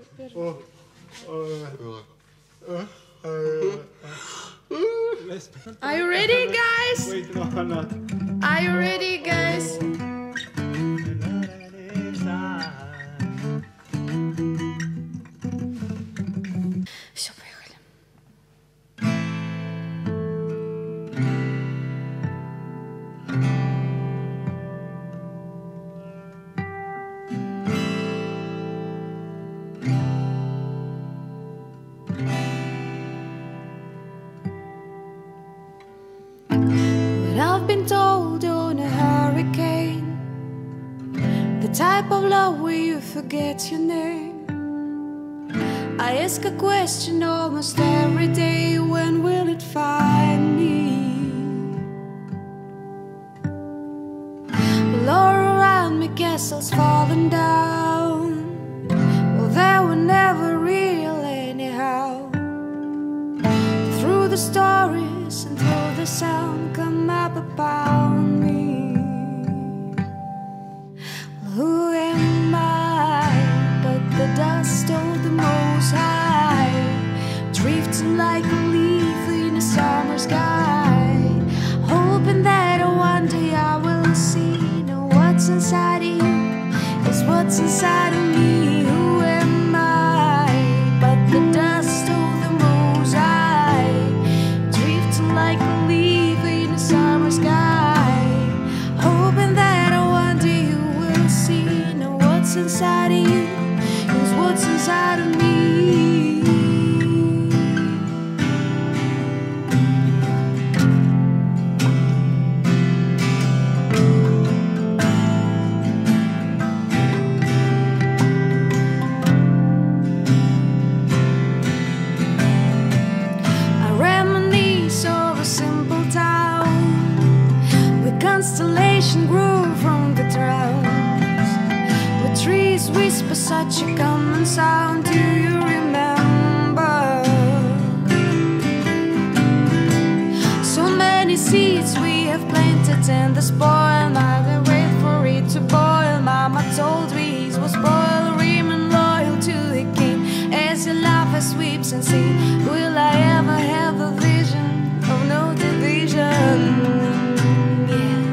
Are you ready, guys? Wait, no, I'm not. Are you ready, guys? Все, поехали. But I've been told on a hurricane, the type of love where you forget your name. I ask a question almost every day, when will it find me? Well, all around me castles falling down, well, they were never real anyhow. Through the stories and through the sound come up about me. Well, who am I but the dust of the Most High, drifting like a leaf in a summer sky, hoping that one day I will see. Know what's inside of you is what's inside of me. Who am I but the dust of the Most High, drifting like a leaf in a summer sky, hoping that one day you will see. Know what's inside of you is what's inside of me. I reminisce of a simple town where constellation grew from the drums, where trees whisper such a common sound. Do you remember? So many seeds we have planted and they spoil. Now they wait for it to boil. Mama told me he was spoiled, remain loyal to the king. As your life sweeps and sing, will I ever have a vision of no division? Yeah.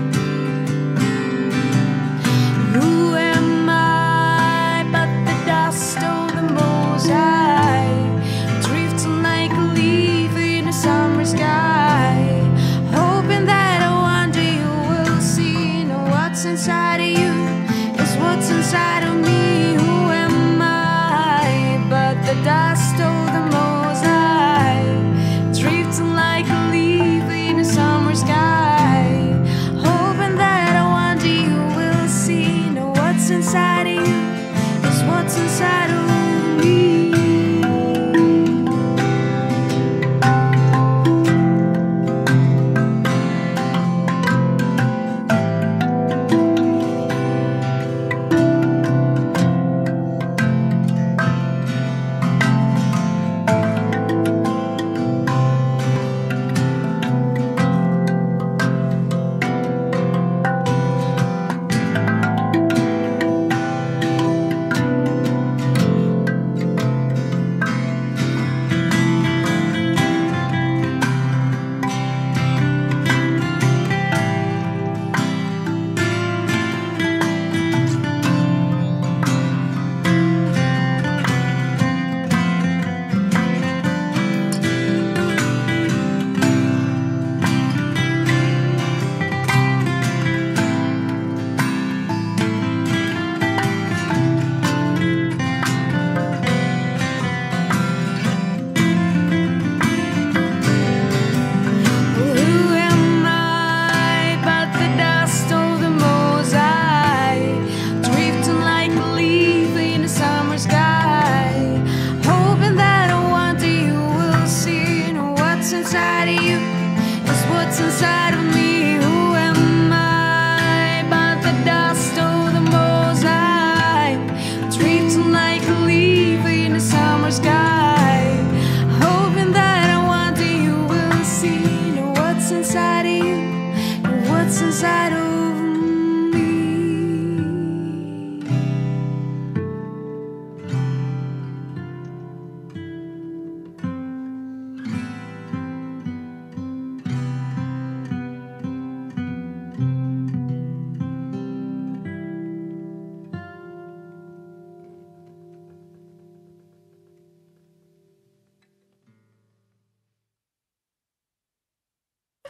Who am I but the dust of the Most High, drifting like a leaf in a summer sky, hoping that one day you will see. Know what's inside of you is what's inside of me. Who am I but the dust of the Most High, drifting like a leaf in a summer sky, hoping that one day you will see. Know what's inside of you is what's inside of me.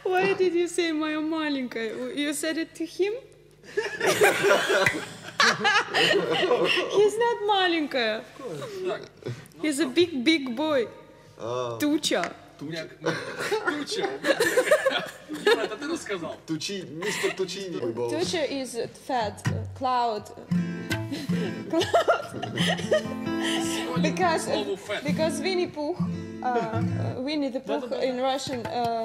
Why did you say моя маленькая? You said it to him? He's not маленькая. He's a big boy. Туча. Туча. Это ты рассказал. Мистер Тучини был. Туча is fat, cloud. Because Winnie the Pooh in Russian,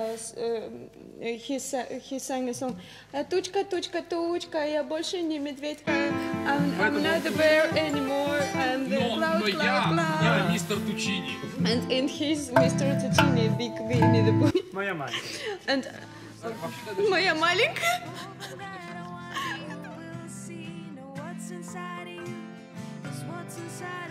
he sang a song. Тучка, тучка, тучка, я больше не медведька. I'm not a bear anymore. And cloud, Я мистер Тучини. And he's Mr. Tuccini, big Winnie the Pooh. Моя маленькая. And моя маленькая. What's inside of you is what's inside